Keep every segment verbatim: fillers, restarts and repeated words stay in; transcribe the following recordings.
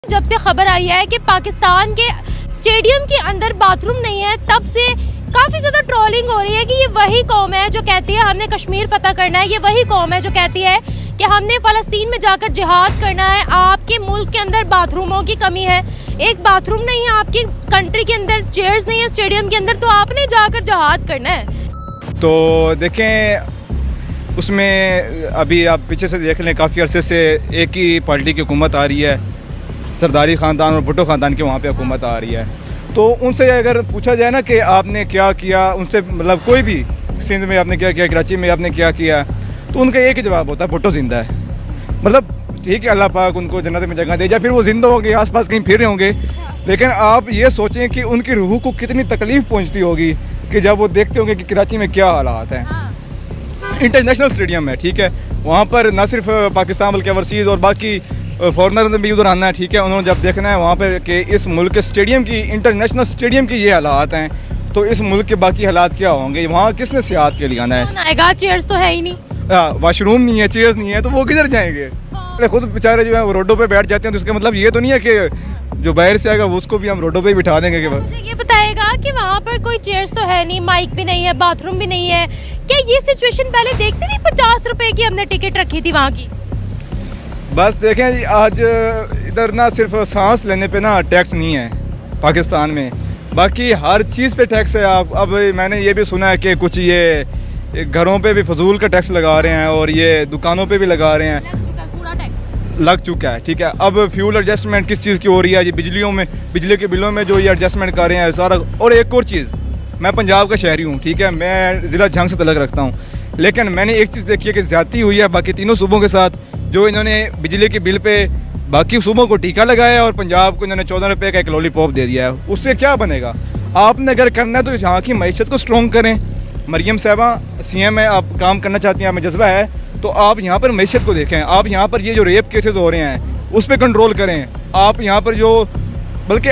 जब से खबर आई है कि पाकिस्तान के स्टेडियम के अंदर बाथरूम नहीं है, तब से काफ़ी ज़्यादा ट्रोलिंग हो रही है कि ये वही कौम है जो कहती है हमने कश्मीर फतह करना है, ये वही कौम है जो कहती है कि हमने फ़लस्तीन में जाकर जिहाद करना है। आपके मुल्क के अंदर बाथरूमों की कमी है, एक बाथरूम नहीं है आपकी कंट्री के अंदर, चेयर्स नहीं है स्टेडियम के अंदर, तो आपने जाकर जिहाद करना है। तो देखें, उसमें अभी आप पीछे से देख लें, काफ़ी अरसे से एक ही पार्टी की हुकूमत आ रही है, सरदारी ख़ानदान और भुट्टो ख़ानदान की वहाँ पे हुकूमत आ रही है। तो उनसे अगर पूछा जाए ना कि आपने क्या किया, उनसे मतलब कोई भी सिंध में आपने क्या किया, कराची में आपने क्या किया, तो उनका एक ही जवाब होता है, भुट्टो ज़िंदा है। मतलब ठीक है, अल्लाह पाक उनको जन्नत में जगह दे, या फिर वो ज़िंदा होंगे, आसपास कहीं फिर रहे होंगे, लेकिन आप ये सोचें कि उनकी रूह को कितनी तकलीफ़ पहुँचती होगी कि जब वो देखते होंगे कि कराची में क्या हालात हैं। इंटरनेशनल स्टेडियम है, ठीक है, वहाँ पर ना सिर्फ पाकिस्तान बल्कि ओवरसीज़ और बाकी फॉरनर ने भी उधर आना है, ठीक है। उन्होंने जब देखना है वहाँ पर कि इस मुल्क के स्टेडियम की, इंटरनेशनल स्टेडियम की ये हालात हैं, तो इस मुल्क के बाकी हालात क्या होंगे, वहाँ किसने सियाहत के लिए आना है। चेयर्स तो है ही नहीं, वाशरूम नहीं है, चेयर्स नहीं है, तो वो किधर जाएंगे। हाँ। खुद बेचारे जो है वो रोडों पे बैठ जाते हैं, तो इसका मतलब ये तो नहीं है कि जो बाहर से आएगा उसको भी हम रोडों पे बिठा देंगे। हाँ, मुझे ये बताएगा कि वहाँ पर कोई चेयर्स तो है नहीं, माइक भी नहीं है, बाथरूम भी नहीं है, क्या ये सिचुएशन पहले देखते नहीं? पचास रुपए की हमने टिकट रखी थी वहाँ की। बस देखें जी, आज इधर ना सिर्फ सांस लेने पे ना टैक्स नहीं है पाकिस्तान में, बाकी हर चीज़ पे टैक्स है। आप अब मैंने ये भी सुना है कि कुछ ये घरों पे भी फजूल का टैक्स लगा रहे हैं और ये दुकानों पे भी लगा रहे हैं, लग चुका, पूरा टैक्स लग चुका है, ठीक है। अब फ्यूल एडजस्टमेंट किस चीज़ की हो रही है, ये बिजलियों में, बिजली के बिलों में जो ये एडजस्टमेंट कर रहे हैं सारा। और एक और चीज़, मैं पंजाब का शहरी हूँ, ठीक है, मैं ज़िला झंग से तलक रखता हूँ, लेकिन मैंने एक चीज़ देखी है कि ज़्यादती हुई है बाकी तीनों सूबों के साथ। जो इन्होंने बिजली के बिल पे बाकी सूबों को टीका लगाया और पंजाब को इन्होंने चौदह रुपये का एक लॉलीपॉप दे दिया है, उससे क्या बनेगा। आपने अगर करना है तो यहाँ की मईशत को स्ट्रॉन्ग करें। मरियम साहबा सी एम है, आप काम करना चाहती हैं, आप में जज्बा है, तो आप यहाँ पर मईशत को देखें। आप यहाँ पर ये जो रेप केसेस हो रहे हैं उस पर कंट्रोल करें। आप यहाँ पर जो बल्कि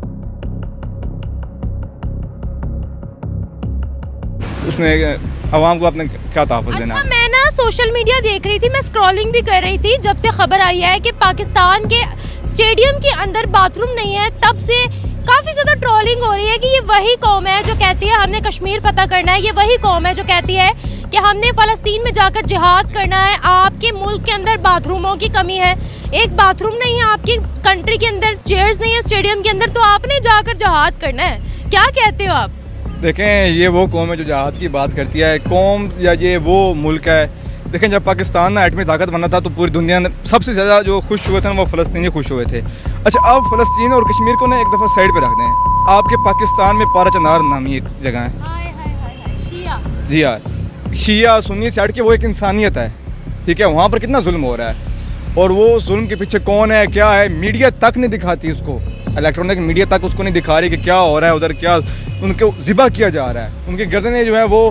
उसमें आवाम को आपने क्या तहफ़्फ़ुज़ देना है। अच्छा, मैं ना सोशल मीडिया देख रही थी, मैं स्क्रॉलिंग भी कर रही थी, जब से खबर आई है कि पाकिस्तान के स्टेडियम के अंदर बाथरूम नहीं है, तब से काफ़ी ज़्यादा ट्रोलिंग हो रही है कि ये वही कौम है जो कहती है हमने कश्मीर फतह करना है, ये वही कौम है जो कहती है कि हमने फ़लस्तीन में जाकर जिहाद करना है। आपके मुल्क के अंदर बाथरूमों की कमी है, एक बाथरूम नहीं है आपकी कंट्री के अंदर, चेयर्स नहीं है स्टेडियम के अंदर, तो आपने जाकर जिहाद करना है। क्या कहते हो आप? देखें, ये वो कौम है जो जिहाद की बात करती है, कौम या ये वो मुल्क है। देखें, जब पाकिस्तान ना एटमी ताकत बना था तो पूरी दुनिया ने सबसे ज़्यादा जो खुश हुए थे ना वो फ़लस्तीनी खुश हुए थे। अच्छा, आप फ़लस्तीन और कश्मीर को ना एक दफ़ा साइड पे रख दें। आपके पाकिस्तान में पारा चनार नामी एक जगह है, हाय हाय हाय शिया, जी हाँ, शिया सुन्नी से हट के वो एक इंसानियत है, ठीक है। वहाँ पर कितना जुल्म हो रहा है और वो जुल्म के पीछे कौन है, क्या है, मीडिया तक नहीं दिखाती उसको, इलेक्ट्रॉनिक मीडिया तक उसको नहीं दिखा रही कि क्या हो रहा है उधर, क्या उनको ज़िबा किया जा रहा है, उनकी गर्दनें जो है वो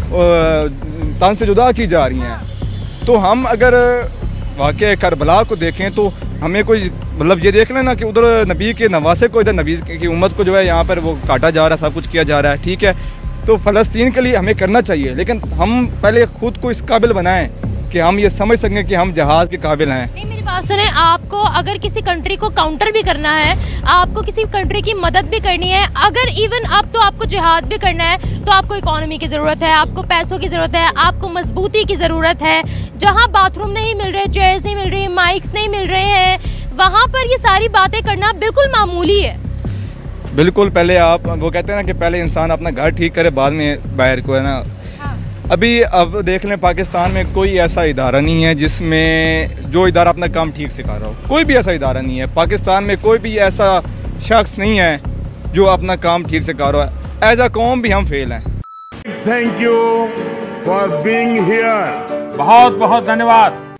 तन से जुदा की जा रही हैं। तो हम अगर वाक़या करबला को देखें तो हमें कोई मतलब ये देख लेना कि उधर नबी के नवासे को, इधर नबी की उम्मत को जो है यहाँ पर वो काटा जा रहा है, सब कुछ किया जा रहा है, ठीक है। तो फ़लस्तीन के लिए हमें करना चाहिए, लेकिन हम पहले ख़ुद को इस काबिल बनाएं कि हम ये समझ सकें कि हम जहाज़ के काबिल हैं। नहीं, मेरी बात सुने, आपको अगर किसी कंट्री को काउंटर भी करना है, आपको किसी कंट्री की मदद भी करनी है, अगर इवन अब तो आपको जिहाद भी करना है, तो आपको इकोनॉमी की ज़रूरत है, आपको पैसों की ज़रूरत है, आपको मजबूती की ज़रूरत है। जहाँ बाथरूम नहीं मिल रहे, चेयर्स नहीं मिल रही, माइक्स नहीं मिल रहे हैं, वहाँ पर ये सारी बातें करना बिल्कुल मामूली है। बिल्कुल, पहले आप वो कहते हैं ना कि पहले इंसान अपना घर ठीक करे, बाद में बाहर को, है ना। अभी अब देख लें, पाकिस्तान में कोई ऐसा इदारा नहीं है जिसमें जो इदारा अपना काम ठीक से कर रहा हो, कोई भी ऐसा इदारा नहीं है। पाकिस्तान में कोई भी ऐसा शख्स नहीं है जो अपना काम ठीक से कर रहा है। एज अ कौम भी हम फेल हैं। Thank you for being here. बहुत बहुत धन्यवाद।